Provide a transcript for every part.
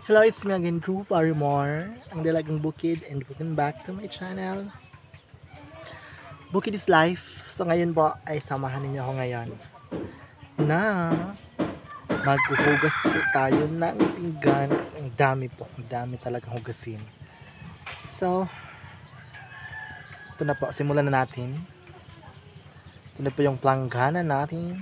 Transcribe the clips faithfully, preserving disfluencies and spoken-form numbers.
Hello, it's me again, Drew Barrymore, ang dalagang Bukid, and welcome back to my channel. Bukid is life. So ngayon po ay samahan ninyo ako ngayon na maghuhugas po tayo ng pinggan kasi ang dami po, ang dami talagang hugasin. So, ito na po, simulan na natin. Ito na po yung planggana natin.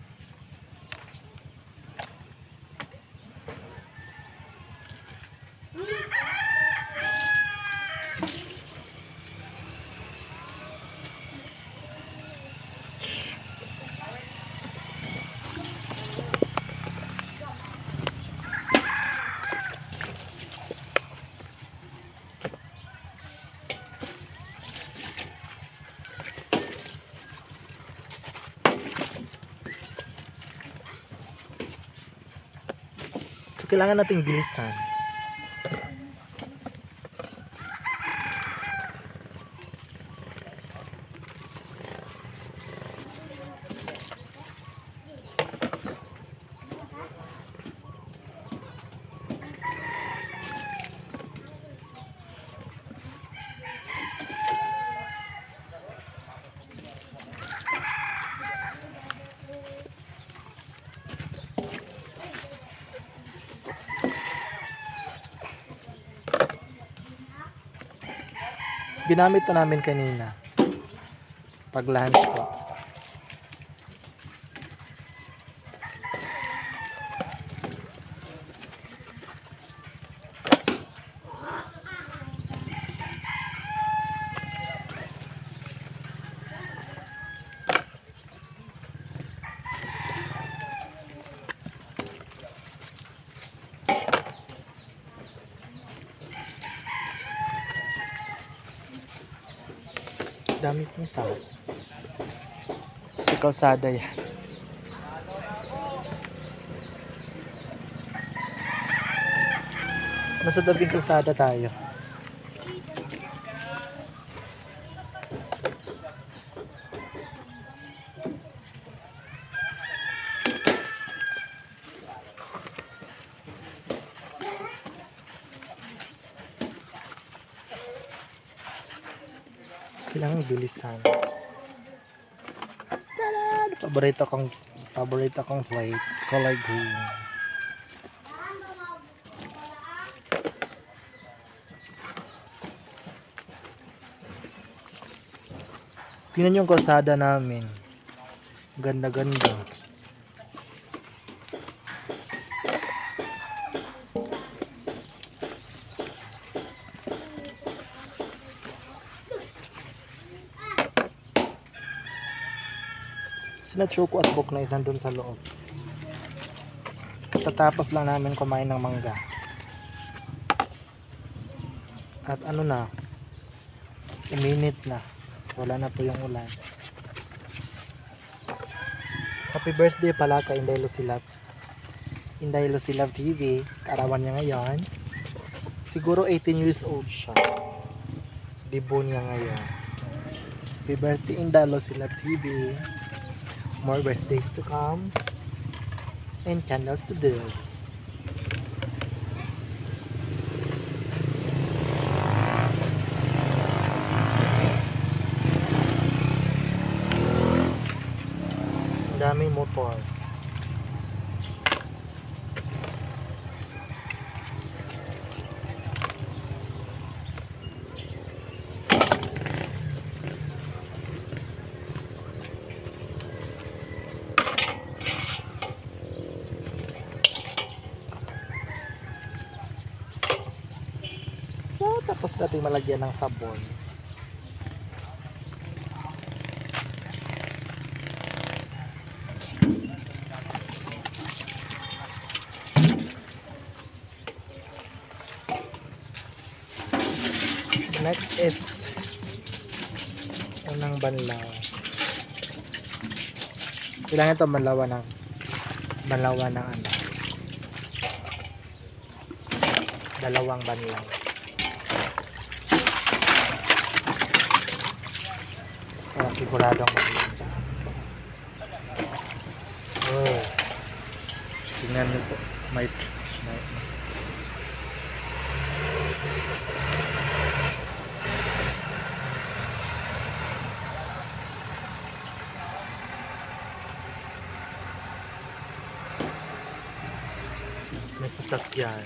So, kailangan nating bilisan. Ginamit na namin kanina pag lunch po. Dami pong tao. Kasi kalsada yan. Nasa tabing kalsada tayo. Kailangan bilisan. Tada! Paborito kong paborito kong plate, color green. Tingnan yung kalsada namin. Ganda-ganda. Sina Choco at Buknoy nandun sa loob. Katatapos lang namin kumain ng mangga. At ano na, uminit na. Wala na po yung ulan. Happy birthday pala kay Inday Lucilab. Inday Lucilab T V. Karawan niya ngayon. Siguro eighteen years old siya. Debut niya ngayon. Happy birthday Inday Lucilab T V. More birthdays to come and candles to build. Ang daming motor. Tapos natin malagyan ng sabon. So next is unang banlaw. Kailangan ito banlawa ng banlawa ng ano, dalawang banlaw. Para siguradong maganda. Oh. Tingnan niyo po. May, may mas may sasakyan.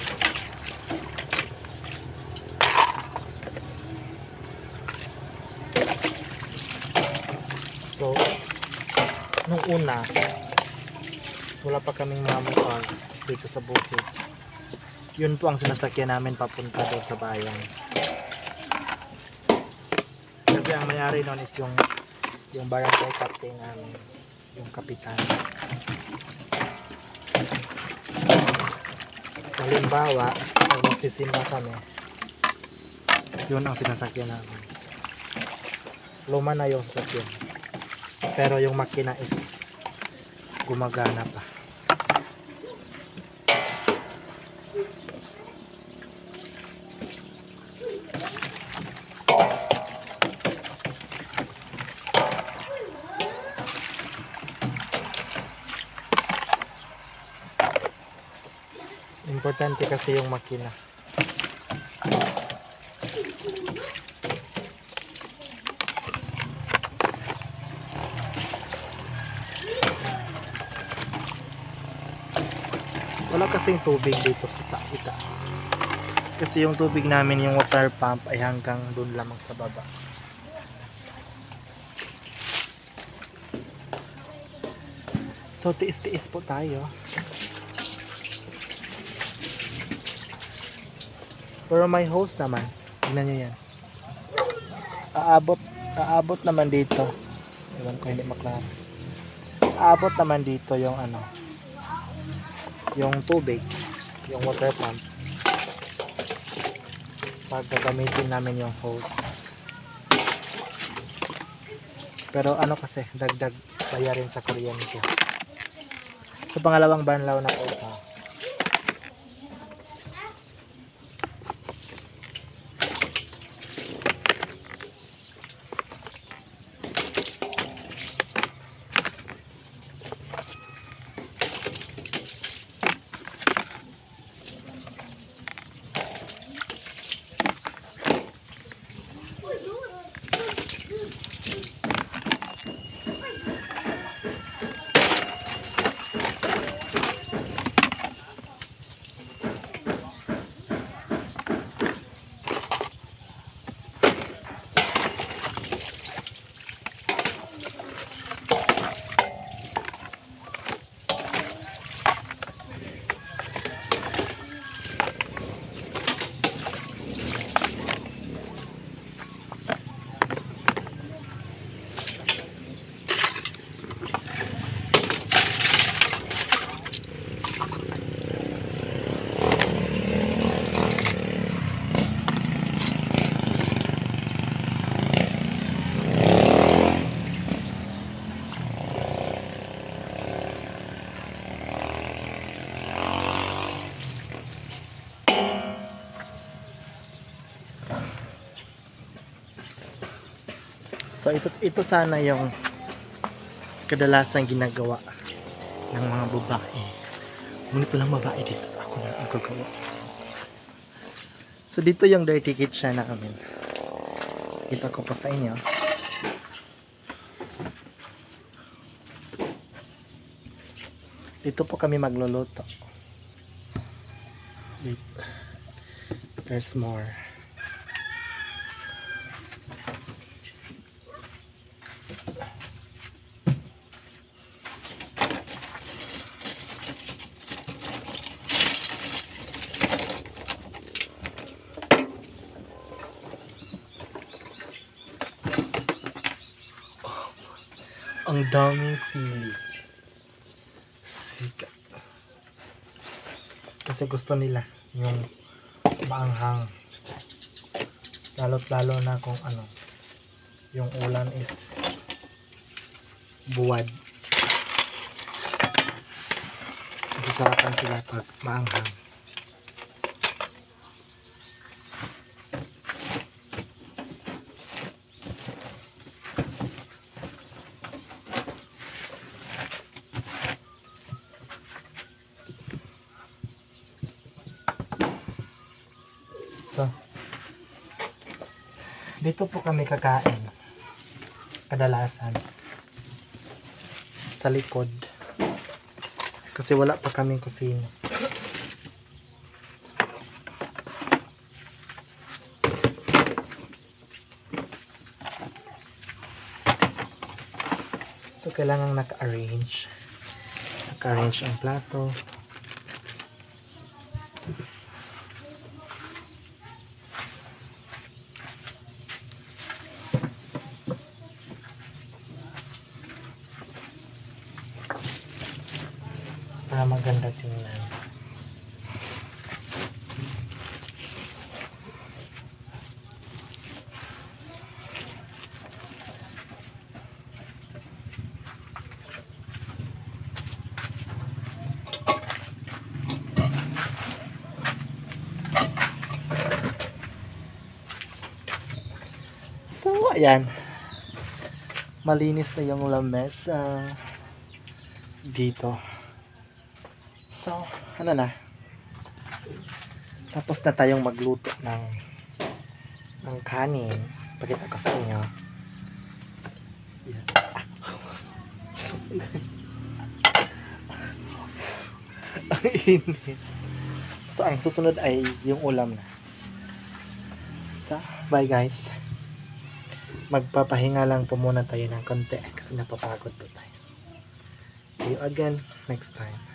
So, nung una, wala pa kaming mga motor dito sa bukid. Yun po ang sinasakyan namin papunta doon sa bayan. Kasi ang mayari noon is yung yung barangay captain namin, yung kapitan. Sa halimbawa, pag magsisimba kami, yun ang sinasakyan namin. Luma na yung sasakyan, pero yung makina is gumagana pa. Importante kasi yung makina. Wala kasing tubig dito sa itaas. Kasi yung tubig namin, yung water pump, ay hanggang doon lamang sa baba. So tiis-tiis po tayo. Pero may hose naman. Tingnan nyo yan. Aabot, aabot naman dito. Ewan ko, hindi maklaro. Aabot naman dito yung ano, yung tubig, yung water pump. Pag gagamitin namin yung hose. Pero ano kasi, dagdag bayarin sa kuryente. Sa pangalawang banlaw na po ito. So ito, ito sana yung kadalasan ginagawa ng mga babae. Ngunit walang babae dito, so ako na ang gagawa. So dito yung dirty kitchen namin. Kita ko pa sa inyo. Dito po kami magluluto. Wait. There's more. Ang daming sili. Sikat. Kasi gusto nila yung maanghang. Lalo't lalo na kung ano, yung ulam is buwad. Masasarapan sila pag maanghang. So, dito po kami kakain kadalasan sa likod kasi wala pa kaming kusina. So, kailangan naka-arrange. Naka-arrange ang plato. Para maganda tingnan. So, ayan. Malinis na yung lamesa dito. So, ano na. Tapos na tayong magluto ng ng kanin. Pakita ko sa inyo. Yan. Ang init. So, ang susunod ay yung ulam na. So, bye guys. Magpapahinga lang po muna tayo ng konti kasi napapagod po tayo. See you again next time.